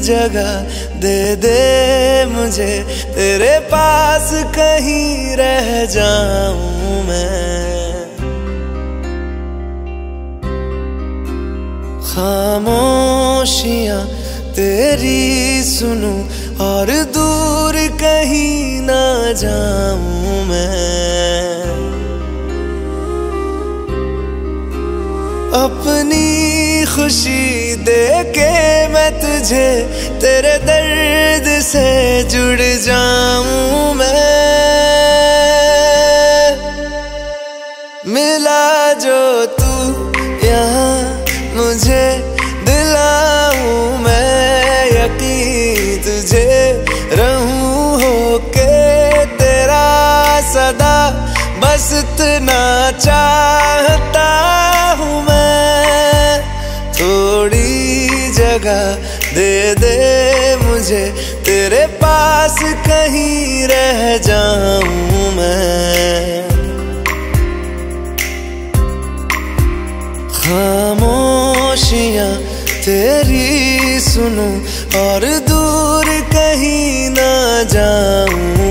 जगह दे दे मुझे, तेरे पास कहीं रह जाऊं मैं। खामोशियां तेरी सुनूं और दूर कहीं ना जाऊं मैं। अपनी खुशी दे के मैं तुझे, तेरे दर्द से जुड़ जाऊं मैं। मिला जो तू यहाँ मुझे, दिलाऊं मैं यकीन तुझे, रहूं होके तेरा सदा, बस इतना चाहता हूँ मैं। थोड़ी जगह दे दे मुझे, तेरे पास कहीं रह जाऊं मैं। खामोशियां तेरी सुनूं और दूर कहीं ना जाऊं